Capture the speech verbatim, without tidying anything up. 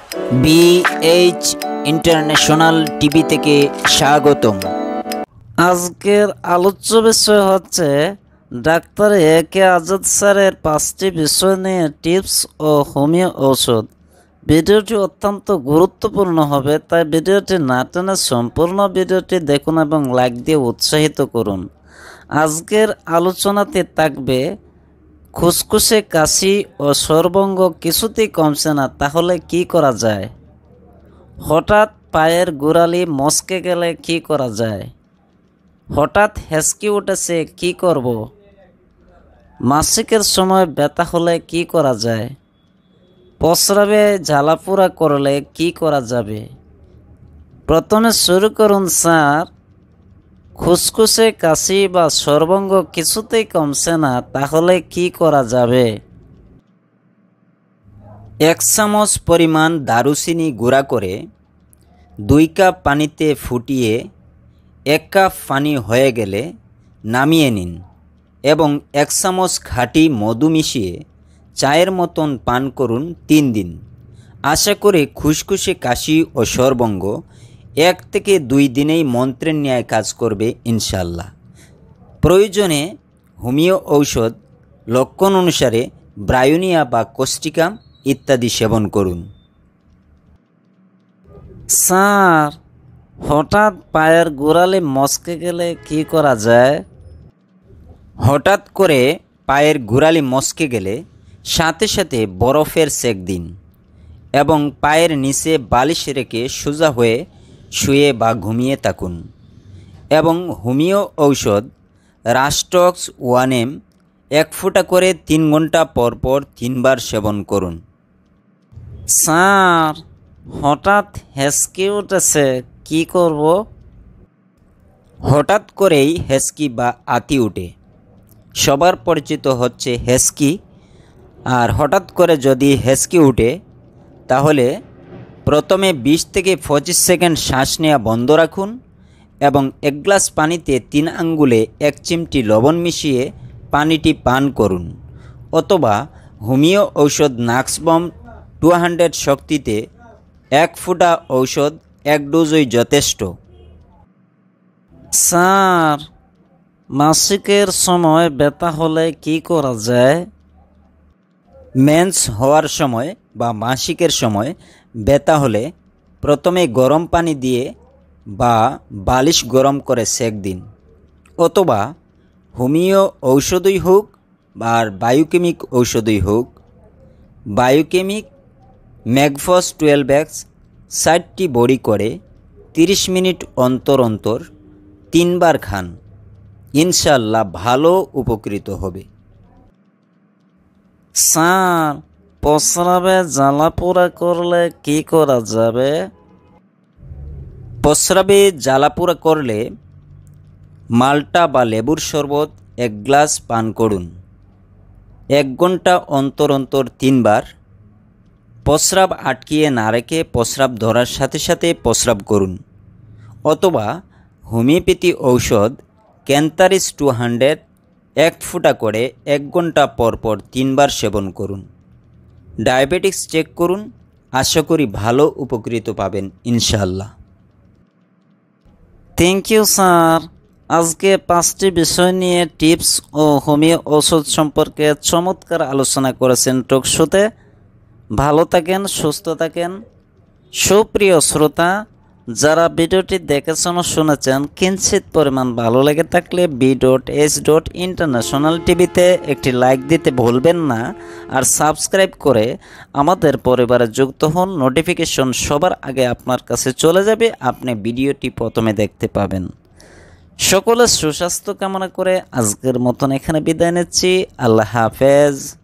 BH international TV থেকে স্বাগতম। আজকের আলোচ্য বিষয় হচ্ছে ডাক্তার এ কে আজাদ স্যারের পাঁচটি বিষয় নিয়ে টিপস ও হোমিও ঔষধ। ভিডিওটি অত্যন্ত গুরুত্বপূর্ণ হবে, তাই ভিডিওটি না টেনে সম্পূর্ণ ভিডিওটি দেখুন এবং লাইক দিয়ে উৎসাহিত করুন। আজকের আলোচনাতে থাকবে খুসখুসে কাশি ও সর্বঙ্গ কিছুতেই কমছে না, তাহলে কি করা যায়? হঠাৎ পায়ের গোড়ালি মচকে গেলে কি করা যায়? হঠাৎ হেঁচকি উঠেছে, কি করব? মাসিকের সময় ব্যথা হলে কি করা যায়? প্রস্রাবে জ্বালাপোড়া করলে কি করা যাবে? প্রথমে শুরু করুন স্যার। খুসখুসে কাশি বা সর্বঙ্গ কিছুতেই কমছে না, তাহলে কি করা যাবে? এক চামচ পরিমাণ দারুচিনি গুঁড়া করে দুই কাপ পানিতে ফুটিয়ে এক কাপ পানি হয়ে গেলে নামিয়ে নিন এবং এক চামচ খাঁটি মধু মিশিয়ে চায়ের মতন পান করুন তিন দিন। আশা করি খুসখুসে কাশি ও সর্বঙ্গ এক থেকে দুই দিনেই মন্ত্রের ন্যায় কাজ করবে ইনশাল্লাহ। প্রয়োজনে হোমিও ঔষধ লক্ষণ অনুসারে ব্রায়োনিয়া বা কোস্টিকাম ইত্যাদি সেবন করুন। স্যার, হঠাৎ পায়ের গোড়ালি মচকে গেলে কি করা যায়? হঠাৎ করে পায়ের গোড়ালি মচকে গেলে সাথে সাথে বরফের সেক দিন এবং পায়ের নিচে বালিশ রেখে সোজা হয়ে শুয়ে বা ঘুমিয়ে থাকুন এবং হোমিও ঔষধ রাস্টক্স ওয়ান এম এক ফোঁটা করে তিন ঘন্টা পর পর তিনবার সেবন করুন। স্যার, হঠাৎ হেঁচকি উঠেছে, কি করব? হঠাৎ করেই হেঁচকি বা আতি উঠে সবার পরিচিত হচ্ছে হেঁচকি। আর হঠাৎ করে যদি হেঁচকি উঠে তাহলে প্রথমে বিশ থেকে পঁচিশ সেকেন্ড শ্বাস নেওয়া বন্ধ রাখুন এবং এক গ্লাস পানিতে তিন আঙ্গুলে এক চিমটি লবণ মিশিয়ে পানিটি পান করুন, অথবা হোমিও ঔষধ নাক্সবম টু হান্ড্রেড শক্তিতে এক ফোঁটা ঔষধ এক ডোজই যথেষ্ট। স্যার, মাসিকের সময় ব্যথা হলে কি করা যায়? মেন্স হওয়ার সময় বা মাসিকের সময় ব্যথা হলে প্রথমে গরম পানি দিয়ে বা বালিশ গরম করে সেক দিন, অথবা হোমিও ঔষধই হোক বা বায়োকেমিক ঔষধই হোক, বায়োকেমিক ম্যাগফস টুয়েলভ এক্স ষাটটি বড়ি করে তিরিশ মিনিট অন্তর অন্তর তিনবার খান, ইনশাল্লাহ ভালো উপকৃত হবে। স্যার, প্রস্রাবে জ্বালাপোড়া করলে কি করা যাবে? প্রস্রাবে জ্বালাপোড়া করলে মাল্টা বা লেবুর শরবত এক গ্লাস পান করুন এক ঘন্টা অন্তর অন্তর তিনবার। প্রস্রাব আটকিয়ে না রেখে প্রস্রাব ধরার সাথে সাথে প্রস্রাব করুন, অথবা হোমিওপ্যাথি ঔষধ ক্যান্থারিস টু হান্ড্রেড এক ফোঁটা করে এক ঘন্টা পর পর তিনবার সেবন করুন। ডায়াবেটিক্স চেক করুন, আশা করি ভালো উপকৃত পাবেন ইনশাল্লাহ। Thank you sir. আজকে পাঁচটি বিষয় নিয়ে টিপস ও হোমিও ঔষধ সম্পর্কে চমৎকার আলোচনা করেছেন টক শোতে। ভালো থাকেন, সুস্থ থাকেন। সুপ্রিয় শ্রোতা, যারা ভিডিওটি দেখেছেন ও শুনেছেন, কিঞ্চিত পরিমাণ ভালো লেগে থাকলে B dot H dot international টিভিতে একটি লাইক দিতে ভুলবেন না, আর সাবস্ক্রাইব করে আমাদের পরিবারে যুক্ত হন। নোটিফিকেশন সবার আগে আপনার কাছে চলে যাবে, আপনি ভিডিওটি প্রথমে দেখতে পাবেন। সকলের সুস্বাস্থ্য কামনা করে আজকের মতন এখানে বিদায় নিচ্ছি। আল্লাহ হাফেজ।